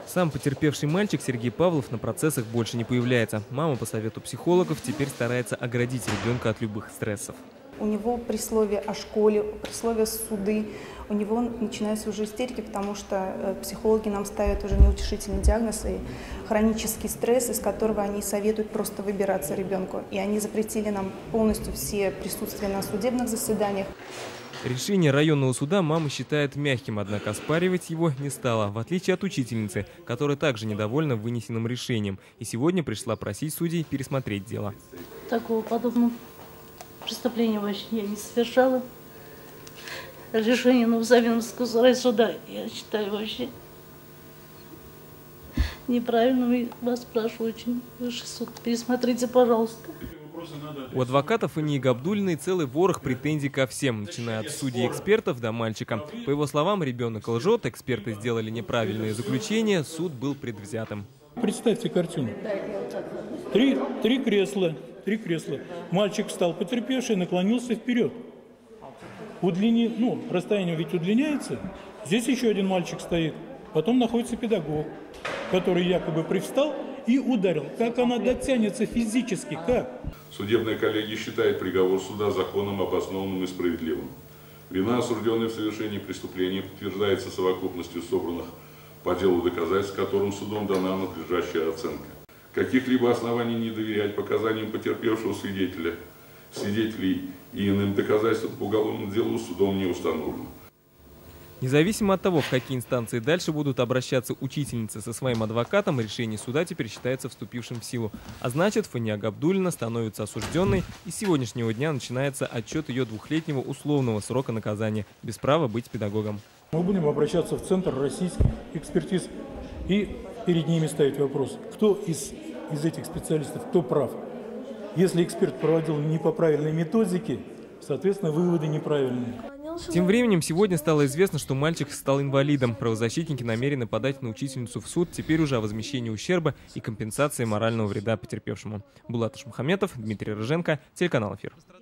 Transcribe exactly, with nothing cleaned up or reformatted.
Сам потерпевший мальчик Сергей Павлов на процессах больше не появляется. Мама по совету психологов теперь старается оградить ребенка от любых стрессов. У него при слове о школе, при слове суды, у него начинаются уже истерики, потому что психологи нам ставят уже неутешительный диагноз и хронический стресс, из которого они советуют просто выбираться ребенку. И они запретили нам полностью все присутствия на судебных заседаниях. Решение районного суда мама считает мягким, однако оспаривать его не стала, в отличие от учительницы, которая также недовольна вынесенным решением. И сегодня пришла просить судей пересмотреть дело. Такого подобного преступления вообще я не совершала. Решение Новосавиновского райсуда, я считаю, вообще неправильным. И вас прошу очень, высший суд, пересмотрите, пожалуйста. У адвокатов Инии Габдуллиной целый ворох претензий ко всем, начиная от судей и экспертов до мальчика. По его словам, ребенок лжет, эксперты сделали неправильные заключения, суд был предвзятым. Представьте картину. Три, три кресла, три кресла. Мальчик встал, потерпевший, наклонился вперед. Удлини, ну, расстояние ведь удлиняется. Здесь еще один мальчик стоит. Потом находится педагог, который якобы привстал и ударил. Как она дотянется физически, как? Судебная коллегия считает приговор суда законом, обоснованным и справедливым. Вина, осужденная в совершении преступления, подтверждается совокупностью собранных по делу доказательств, которым судом дана надлежащая оценка. Каких-либо оснований не доверять показаниям потерпевшего свидетеля, свидетелей и иным доказательствам по уголовному делу судом не установлено. Независимо от того, в какие инстанции дальше будут обращаться учительницы со своим адвокатом, решение суда теперь считается вступившим в силу. А значит, Фания Габдуллина становится осужденной, и с сегодняшнего дня начинается отчет ее двухлетнего условного срока наказания, без права быть педагогом. Мы будем обращаться в Центр российских экспертиз и перед ними ставить вопрос, кто из, из этих специалистов, кто прав. Если эксперт проводил не по правильной методике, соответственно, выводы неправильные. Тем временем сегодня стало известно, что мальчик стал инвалидом. Правозащитники намерены подать на учительницу в суд теперь уже о возмещении ущерба и компенсации морального вреда потерпевшему. Булат Ашмухаметов, Дмитрий Рыженко, телеканал «Эфир».